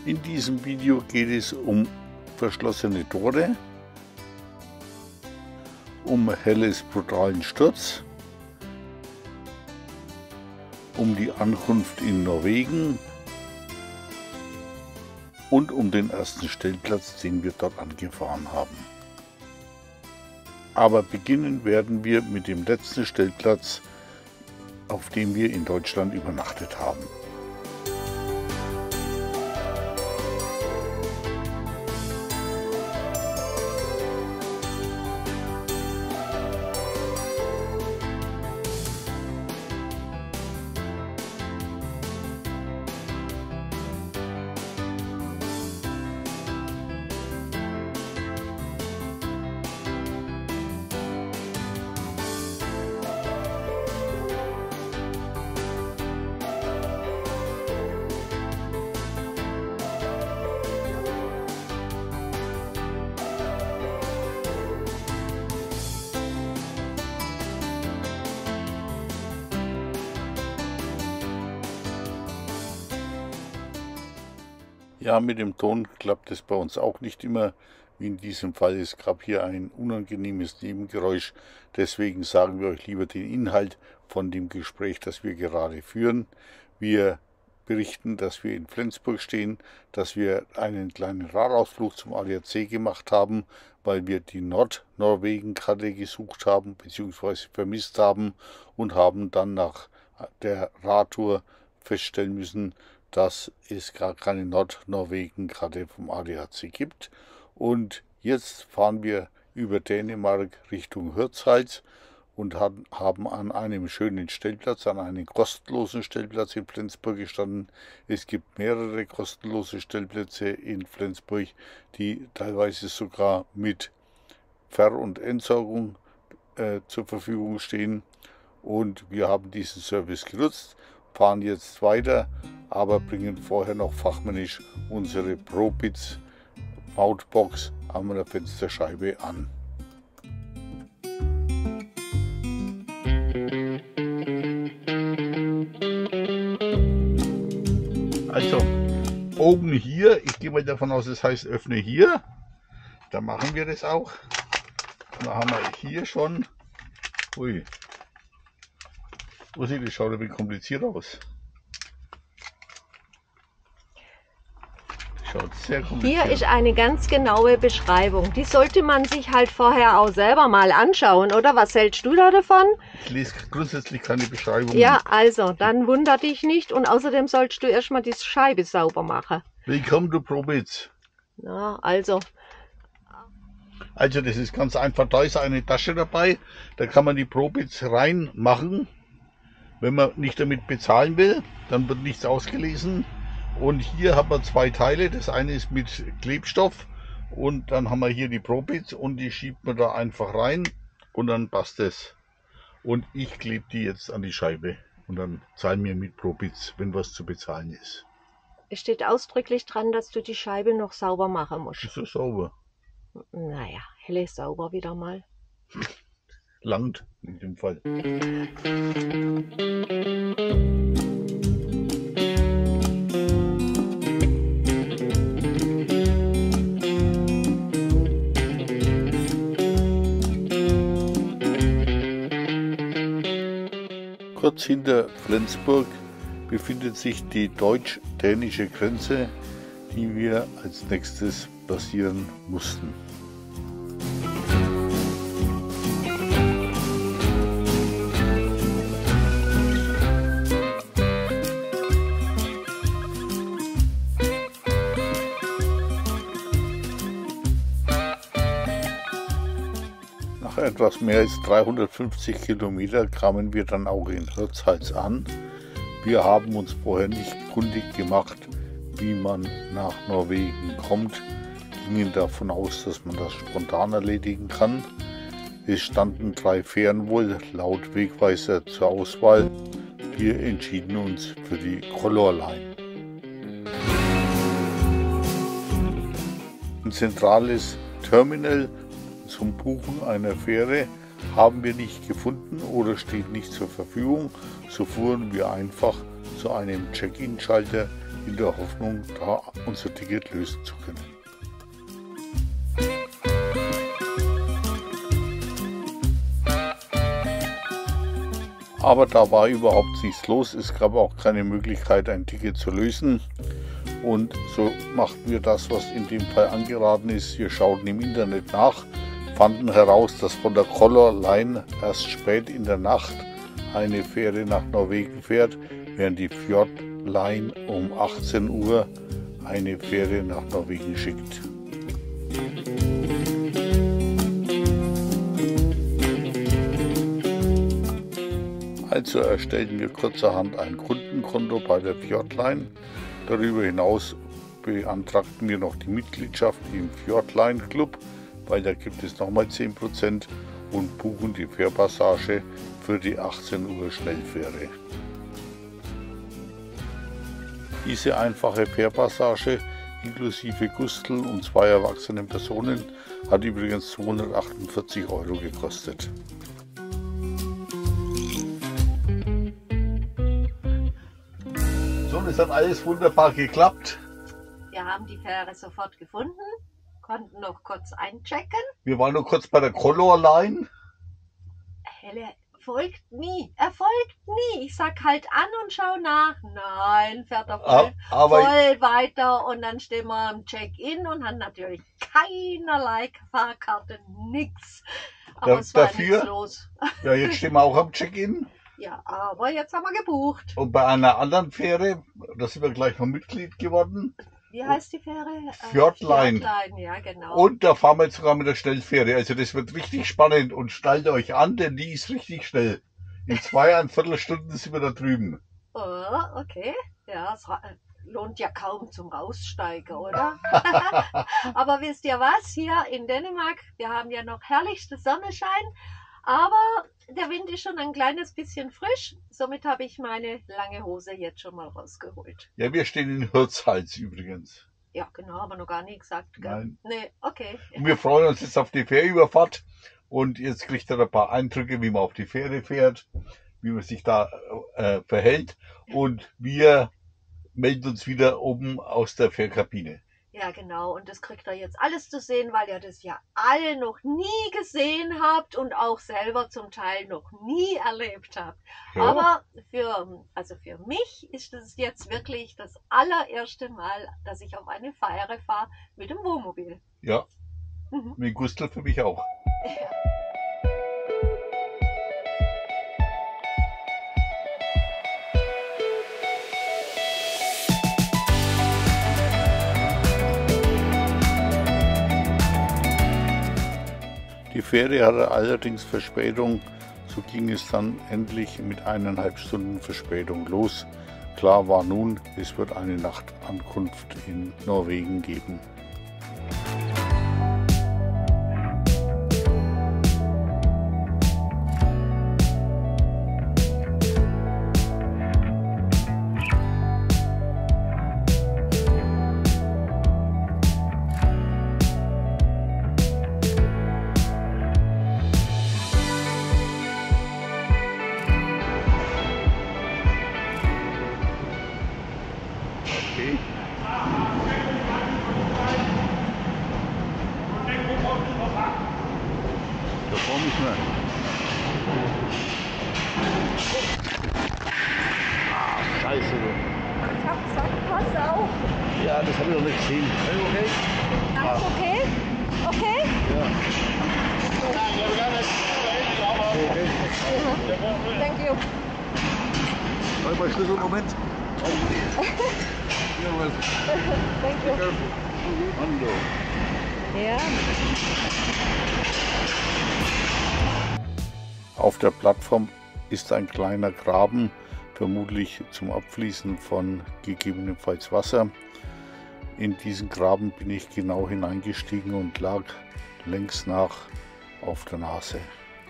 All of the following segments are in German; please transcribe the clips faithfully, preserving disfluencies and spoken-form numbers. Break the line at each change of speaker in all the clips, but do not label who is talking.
In diesem Video geht es um verschlossene Tore, um Helles brutalen Sturz, um die Ankunft in Norwegen und um den ersten Stellplatz, den wir dort angefahren haben. Aber beginnen werden wir mit dem letzten Stellplatz, auf dem wir in Deutschland übernachtet haben. Ja, mit dem Ton klappt es bei uns auch nicht immer, wie in diesem Fall. Es gab hier ein unangenehmes Nebengeräusch, deswegen sagen wir euch lieber den Inhalt von dem Gespräch, das wir gerade führen. Wir berichten, dass wir in Flensburg stehen, dass wir einen kleinen Radausflug zum A D A C gemacht haben, weil wir die Nordnorwegen-Karte gesucht haben bzw. vermisst haben und haben dann nach der Radtour feststellen müssen, dass es gar keine Nordnorwegen-Karte vom A D A C gibt. Und jetzt fahren wir über Dänemark Richtung Hirtshals und haben an einem schönen Stellplatz, an einem kostenlosen Stellplatz in Flensburg gestanden. Es gibt mehrere kostenlose Stellplätze in Flensburg, die teilweise sogar mit Ver- und Entsorgung äh, zur Verfügung stehen. Und wir haben diesen Service genutzt, fahren jetzt weiter, aber bringen vorher noch fachmännisch unsere ProBits Mautbox an der Fensterscheibe an. Also oben hier, ich gehe mal davon aus, es heißt öffne hier, da machen wir das auch. Da haben wir hier schon, ui, das schaut ein bisschen kompliziert aus. Schaut sehr kompliziert.
Hier ist eine ganz genaue Beschreibung. Die sollte man sich halt vorher auch selber mal anschauen, oder? Was hältst du da davon?
Ich lese grundsätzlich keine Beschreibung.
Ja, also, dann wundert dich nicht. Und außerdem sollst du erstmal die Scheibe sauber machen.
Willkommen zu ProBits.
Ja, also.
Also, das ist ganz einfach. Da ist eine Tasche dabei. Da kann man die ProBits reinmachen. Wenn man nicht damit bezahlen will, dann wird nichts ausgelesen. Und hier haben wir zwei Teile. Das eine ist mit Klebstoff und dann haben wir hier die ProBits und die schiebt man da einfach rein und dann passt es. Und ich klebe die jetzt an die Scheibe und dann zahlen wir mit ProBits, wenn was zu bezahlen ist.
Es steht ausdrücklich dran, dass du die Scheibe noch sauber machen musst.
Ist so sauber.
Naja, helle sauber wieder mal.
Langt in dem Fall. Kurz hinter Flensburg befindet sich die deutsch-dänische Grenze, die wir als nächstes passieren mussten. Nach etwas mehr als dreihundertfünfzig Kilometer kamen wir dann auch in Hirtshals an. Wir haben uns vorher nicht kundig gemacht, wie man nach Norwegen kommt, gingen davon aus, dass man das spontan erledigen kann. Es standen drei Fähren wohl laut Wegweiser zur Auswahl. Wir entschieden uns für die Color Line. Ein zentrales Terminal zum Buchen einer Fähre haben wir nicht gefunden oder steht nicht zur Verfügung. So fuhren wir einfach zu einem Check-in-Schalter, in der Hoffnung, da unser Ticket lösen zu können. Aber da war überhaupt nichts los, es gab auch keine Möglichkeit, ein Ticket zu lösen. Und so machten wir das, was in dem Fall angeraten ist. Wir schauten im Internet nach, fanden heraus, dass von der Color Line erst spät in der Nacht eine Fähre nach Norwegen fährt, während die Fjord Line um achtzehn Uhr eine Fähre nach Norwegen schickt. Also erstellten wir kurzerhand ein Kundenkonto bei der Fjord Line. Darüber hinaus beantragten wir noch die Mitgliedschaft im Fjord Line Club, weil da gibt es nochmal zehn Prozent, und buchen die Fährpassage für die achtzehn Uhr Schnellfähre. Diese einfache Fährpassage inklusive Gustel und zwei erwachsenen Personen hat übrigens zweihundertachtundvierzig Euro gekostet. So, das hat alles wunderbar geklappt.
Wir haben die Fähre sofort gefunden, konnten noch kurz einchecken.
Wir waren nur kurz bei der Color Line.
Helle folgt nie, er folgt nie. Ich sag halt an und schau nach. Nein, fährt er voll,
aber
voll weiter, und dann stehen wir am Check-in und haben natürlich keinerlei Fahrkarte, nix. Aber
da,
es war
dafür,
nichts los.
Ja, jetzt stehen wir auch am Check-in.
Ja, aber jetzt haben wir gebucht.
Und bei einer anderen Fähre, da sind wir gleich noch Mitglied geworden.
Wie heißt die Fähre?
Fjord Line.
Fjord Line, ja genau.
Und da fahren wir jetzt sogar mit der Schnellfähre. Also das wird richtig spannend, und schnallt euch an, denn die ist richtig schnell. In zweieinviertel Stunden sind wir da drüben.
Oh, okay. Ja, es lohnt ja kaum zum Raussteigen, oder? Aber wisst ihr was? Hier in Dänemark, wir haben ja noch herrlichste Sonnenschein, aber der Wind ist schon ein kleines bisschen frisch. Somit habe ich meine lange Hose jetzt schon mal rausgeholt.
Ja, wir stehen in Hirtshals übrigens.
Ja, genau, aber noch gar nicht gesagt, gell?
Nein.
Nee, okay.
Und wir freuen uns jetzt auf die Fährüberfahrt. Und jetzt kriegt ihr ein paar Eindrücke, wie man auf die Fähre fährt, wie man sich da äh, verhält. Und wir melden uns wieder oben aus der Fährkabine.
Ja, genau. Und das kriegt ihr jetzt alles zu sehen, weil ihr das ja alle noch nie gesehen habt und auch selber zum Teil noch nie erlebt habt. Ja. Aber für, also für mich ist es jetzt wirklich das allererste Mal, dass ich auf eine Fähre fahre mit dem Wohnmobil.
Ja,
Mhm.
mit Gustl für mich auch.
Ja.
Die Fähre hatte allerdings Verspätung, so ging es dann endlich mit eineinhalb Stunden Verspätung los. Klar war nun, es wird eine Nachtankunft in Norwegen geben. Da vorne nicht mehr. Ah, scheiße.
Ich hab gesagt, pass auf.
Ja, das habe ich noch nicht gesehen. Okay?
Alles okay? Okay?
Ja. Okay.
Thank you.
Warte mal, Schlüssel, Moment.
Thank you.
Ando.
Ja.
Auf der Plattform ist ein kleiner Graben, vermutlich zum Abfließen von gegebenenfalls Wasser. In diesen Graben bin ich genau hineingestiegen und lag längs nach auf der Nase.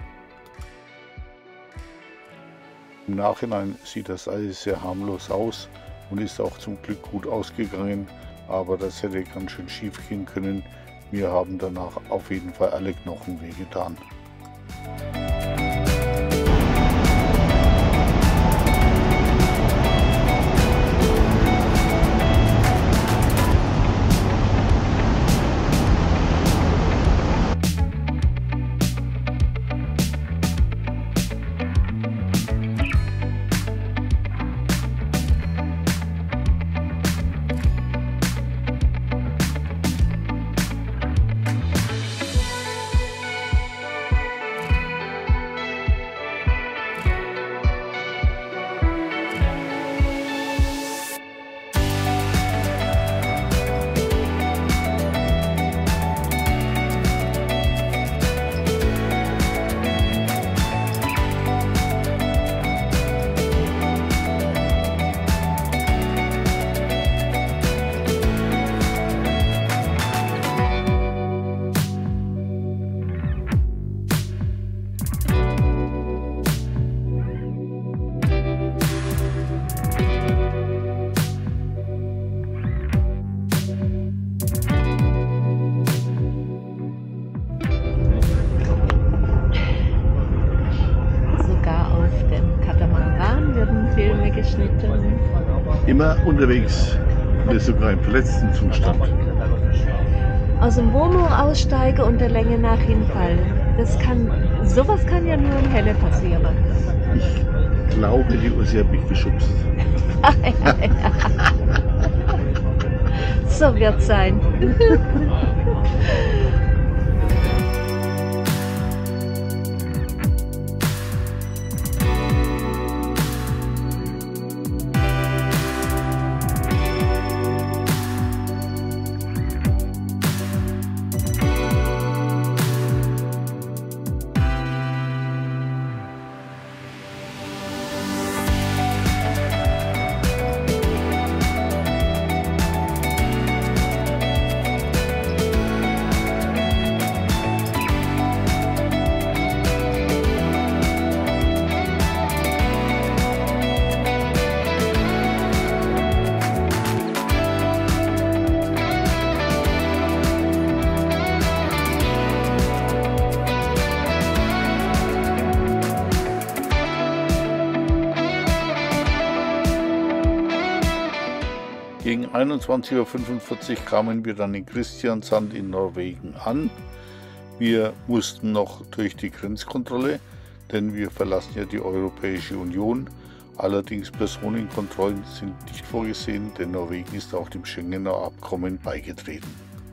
Im Nachhinein sieht das alles sehr harmlos aus und ist auch zum Glück gut ausgegangen, aber das hätte ganz schön schief gehen können. Mir haben danach auf jeden Fall alle Knochen wehgetan. immer unterwegs. Wir sind sogar im verletzten Zustand.
Aus dem Womo aussteigen und der Länge nach hinfallen. Das kann, sowas kann ja nur im Helle passieren.
Ich glaube, die Ursi hat mich geschubst.
So wird's sein.
Gegen einundzwanzig Uhr fünfundvierzig kamen wir dann in Kristiansand in Norwegen an. Wir mussten noch durch die Grenzkontrolle, denn wir verlassen ja die Europäische Union. Allerdings Personenkontrollen sind nicht vorgesehen, denn Norwegen ist auch dem Schengener Abkommen beigetreten.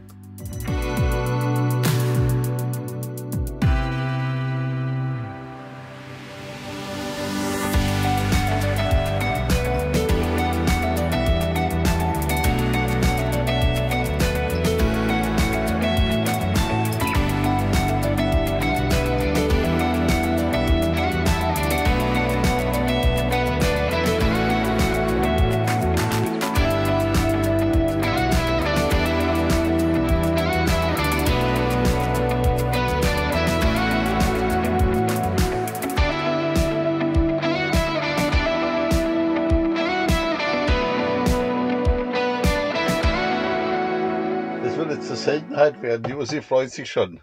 Zur Seltenheit werden. Die Ursi freut sich schon,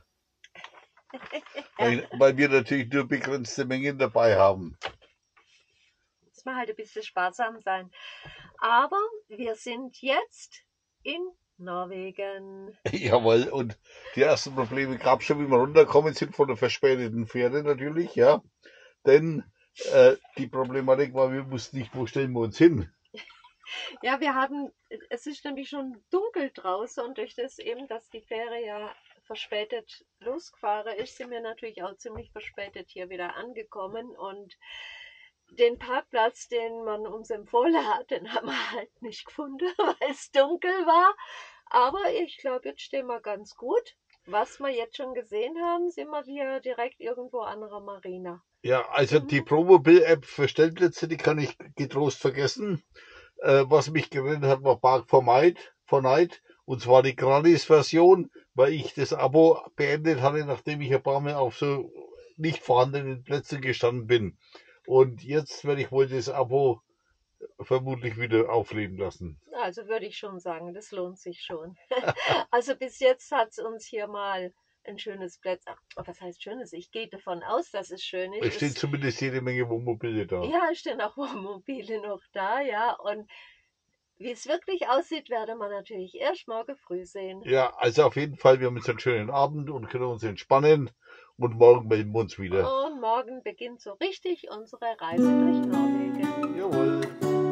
weil, weil wir natürlich nur begrenzte Mengen dabei haben.
Muss man halt ein bisschen sparsam sein. Aber wir sind jetzt in Norwegen.
Jawohl, und die ersten Probleme gab es schon, wie wir runtergekommen sind von der verspäteten Fähre natürlich, ja. Denn äh, die Problematik war, wir wussten nicht, wo stellen wir uns hin.
Ja, wir haben, es ist nämlich schon dunkel draußen und durch das eben, dass die Fähre ja verspätet losgefahren ist, sind wir natürlich auch ziemlich verspätet hier wieder angekommen und den Parkplatz, den man uns empfohlen hat, den haben wir halt nicht gefunden, weil es dunkel war. Aber ich glaube, jetzt stehen wir ganz gut. Was wir jetzt schon gesehen haben, sind wir hier direkt irgendwo an der Marina.
Ja, also mhm. Die Promobil-App für Stellplätze, die kann ich getrost vergessen. Äh, was mich gerettet hat, war Park for Night, for Night, und zwar die Gratis-Version, weil ich das Abo beendet hatte, nachdem ich ein paar Mal auf so nicht vorhandenen Plätzen gestanden bin. Und jetzt werde ich wohl das Abo vermutlich wieder aufleben lassen.
Also würde ich schon sagen, das lohnt sich schon. Also bis jetzt hat es uns hier mal ein schönes Plätzchen. Was heißt schönes? Ich gehe davon aus, dass es schön ist.
Es steht zumindest jede Menge Wohnmobile da.
Ja, es stehen auch Wohnmobile noch da, ja. Und wie es wirklich aussieht, werden wir natürlich erst morgen früh sehen.
Ja, also auf jeden Fall, wir haben jetzt einen schönen Abend und können uns entspannen. Und morgen melden wir uns wieder.
Und morgen beginnt so richtig unsere Reise durch Norwegen.
Jawohl.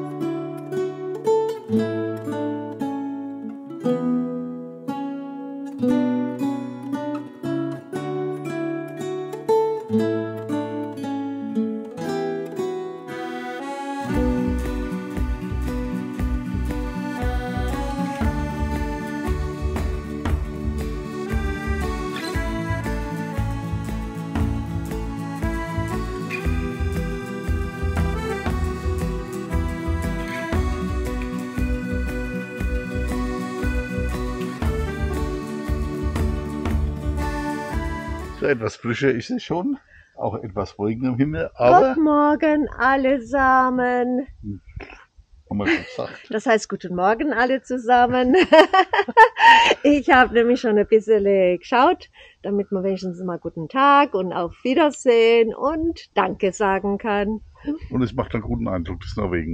So etwas frischer ist es schon, auch etwas Wolken am Himmel, aber...
Guten Morgen allesamen.
Haben wir schon gesagt.
Das heißt, guten Morgen alle zusammen. Ich habe nämlich schon ein bisschen geschaut, damit man wenigstens mal guten Tag und auf Wiedersehen und Danke sagen kann.
Und es macht einen guten Eindruck, das Norwegen.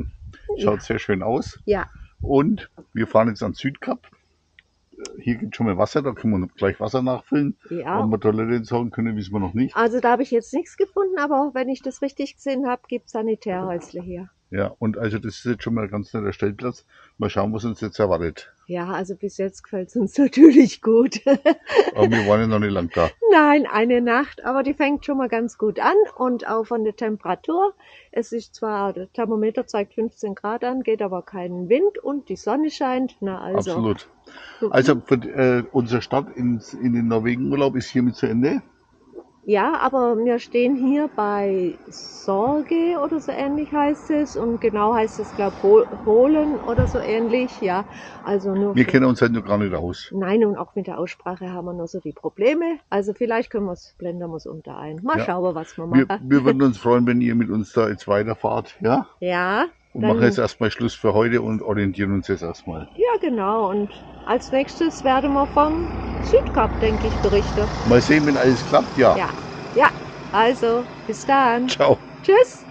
Schaut sehr schön aus.
Ja.
Und wir fahren jetzt an Südkap. Hier gibt es schon mal Wasser, da können wir gleich Wasser nachfüllen.
Ja.
Ob wir Toilette entsorgen können, wissen wir noch nicht.
Also da habe ich jetzt nichts gefunden, aber wenn ich das richtig gesehen habe, gibt es Sanitärhäusle hier.
Ja, und also das ist jetzt schon mal ein ganz netter Stellplatz. Mal schauen, was uns jetzt erwartet.
Ja, also bis jetzt gefällt es uns natürlich gut.
Aber wir waren ja noch nicht lang da.
Nein, eine Nacht, aber die fängt schon mal ganz gut an und auch von der Temperatur. Es ist zwar, der Thermometer zeigt fünfzehn Grad an, geht aber keinen Wind und die Sonne scheint. Na also.
Absolut. Also für, äh, unser Start ins, in den Norwegen-Urlaub ist hiermit zu Ende.
Ja, aber wir stehen hier bei Sorge oder so ähnlich heißt es und genau heißt es, glaube ich, Holen oder so ähnlich, ja. Also nur
Wir
für,
kennen uns halt noch gar nicht aus.
Nein, und auch mit der Aussprache haben wir noch so die Probleme. Also vielleicht können wir es, blenden wir es unter ein. Mal
Ja.
schauen, was wir machen.
Wir, wir würden uns freuen, wenn ihr mit uns da jetzt weiterfahrt, ja?
Ja.
Und
Dann,
machen jetzt erstmal Schluss für heute und orientieren uns jetzt erstmal.
ja, genau. Und als nächstes werden wir vom Südkap, denke ich, berichten.
Mal sehen, wenn alles klappt, ja.
Ja, ja. Also, bis dann.
Ciao.
Tschüss.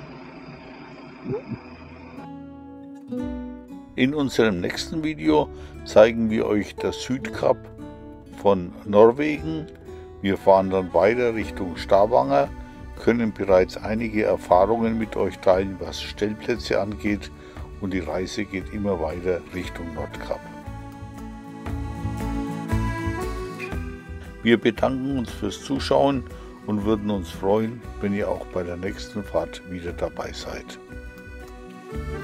In unserem nächsten Video zeigen wir euch das Südkap von Norwegen. Wir fahren dann weiter Richtung Stavanger, können bereits einige Erfahrungen mit euch teilen, was Stellplätze angeht, und die Reise geht immer weiter Richtung Nordkap. Wir bedanken uns fürs Zuschauen und würden uns freuen, wenn ihr auch bei der nächsten Fahrt wieder dabei seid.